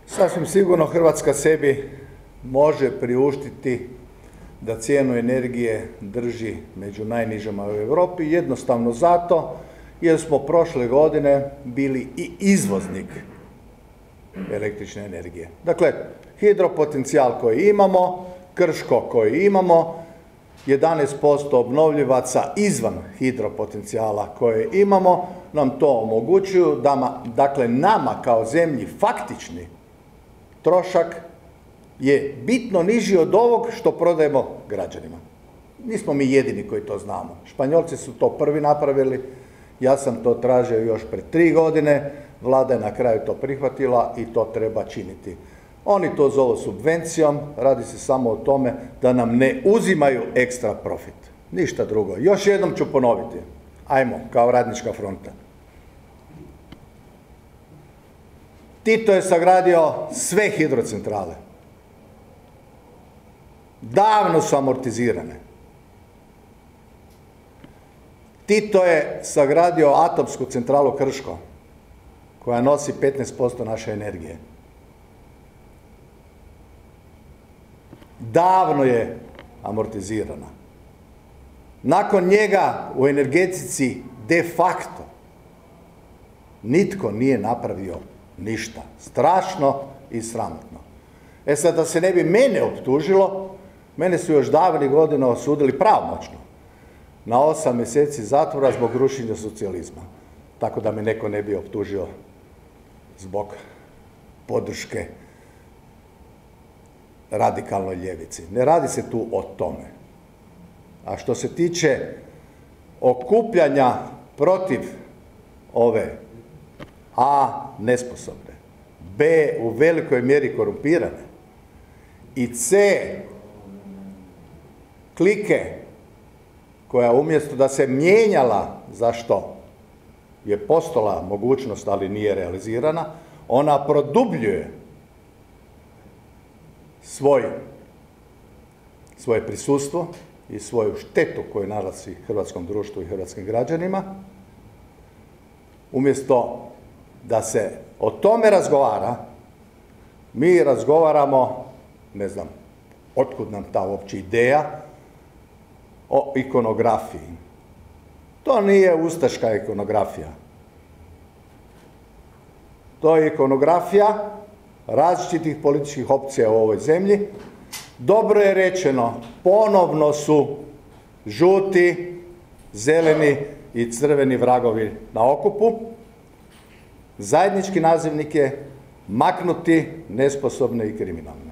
Sasvim sigurno Hrvatska sebi može priuštiti da cijenu energije drži među najnižima u Europi, jednostavno zato jer smo prošle godine bili i izvoznik električne energije. Dakle, hidropotencijal koji imamo, Krško koji imamo, 11% obnovljivaca izvan hidropotencijala koje imamo, nam to omogućuju da, dakle, nama kao zemlji faktični trošak je bitno niži od ovog što prodajemo građanima. Nismo mi jedini koji to znamo. Španjolci su to prvi napravili, ja sam to tražio još pred 3 godine, vlada je na kraju to prihvatila i to treba činiti. Oni to zovu subvencijom, radi se samo o tome da nam ne uzimaju ekstra profit. Ništa drugo. Još jednom ću ponoviti. Ajmo, kao Radnička fronta. Tito je sagradio sve hidrocentrale. Davno su amortizirane. Tito je sagradio atomsku centralu Krško, koja nosi 15% naše energije. Davno je amortizirana. Nakon njega u energetici de facto nitko nije napravio ništa. Strašno i sramotno. E sad, da se ne bi mene optužilo, mene su još davnih godina osudili pravomoćno na 8 mjeseci zatvora zbog rušenja socijalizma. Tako da me neko ne bi optužio zbog podrške radikalnoj ljevici. Ne radi se tu o tome. A što se tiče okupljanja protiv ove A, nesposobne, B, u velikoj mjeri korumpirane i C, klike koja umjesto da se mijenjala, zašto je postojala mogućnost, ali nije realizirana, ona produbljuje svoje prisustvo i svoju štetu koju nanosi hrvatskom društvu i hrvatskim građanima. Umjesto da se o tome razgovara, mi razgovaramo, ne znam, otkud nam ta uopće ideja, o ikonografiji. To nije ustaška ikonografija. To je ikonografija različitih političkih opcija u ovoj zemlji. Dobro je rečeno, ponovno su žuti, zeleni i crveni vragovi na okupu. Zajednički nazivnik je maknuti, nesposobne i kriminalne.